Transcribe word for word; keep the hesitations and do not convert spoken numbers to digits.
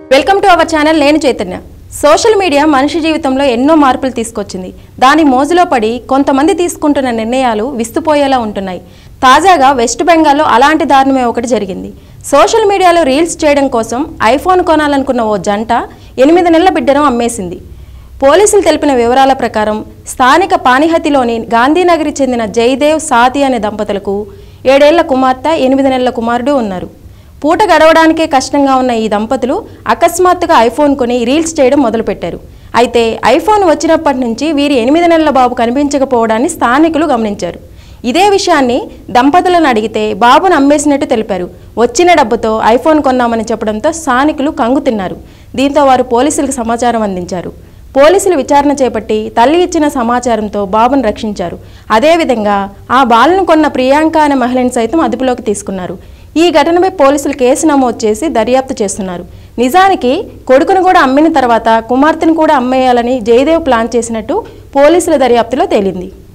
Welcome to our channel. నేను Chaitanya. Social media మనిషి జీవితంలో ఎన్నో మార్పులు తీసుకొచ్చింది. దాని మోజులో పడి కొంతమంది తీసుకుంటున్న నిర్ణయాలు విస్తుపోయేలా ఉంటున్నాయి. తాజాగా వెస్ట్ బెంగాల్లో అలాంటి దారుణమే ఒకటి జరిగింది. సోషల్ మీడియాలో రీల్స్ చేయడం కోసం ఐఫోన్ కొనాలనుకున్న ఓ జంట ఎనిమిది నెలల బిడ్డను అమ్మేసింది. పోలీసులు తెలిపిన వివరాల ప్రకారం స్థానిక పానిహతిలోని గాంధీనగర్కి చెందిన జయదేవ్ సాతి అనే దంపతులకు ఏడేళ్ల కుమార్తె, ఎనిమిది నెలల కుమారుడు ఉన్నారు. పూట గడవడానికే కష్టంగా ఉన్న ఈ దంపతులు అకస్మాత్తుగా ఐఫోన్ కొని రీల్స్ చేయడం మొదలుపెట్టారు. అయితే ఐఫోన్ వచ్చినప్పటి నుంచి వీరి ఎనిమిది నెలల బాబు కనిపించకపోవడాన్ని స్థానికులు గమనించారు. ఇదే విషయాన్ని దంపతులను అడిగితే బాబును అమ్మేసినట్టు తెలిపారు. వచ్చిన డబ్బుతో ఐఫోన్ కొన్నామని చెప్పడంతో స్థానికులు కంగు తిన్నారు. దీంతో వారు పోలీసులకు సమాచారం అందించారు. పోలీసులు విచారణ చేపట్టి తల్లి ఇచ్చిన సమాచారంతో బాబును రక్షించారు. అదేవిధంగా ఆ బాలను కొన్న ప్రియాంక అనే మహిళను సైతం అదుపులోకి తీసుకున్నారు. ఈ ఘటనపై పోలీసులు కేసు నమోదు చేసి దర్యాప్తు చేస్తున్నారు. నిజానికి కొడుకును కూడా అమ్మిన తర్వాత కుమార్తెను కూడా అమ్మేయాలని జయదేవ్ ప్లాన్ చేసినట్టు పోలీసుల దర్యాప్తులో తేలింది.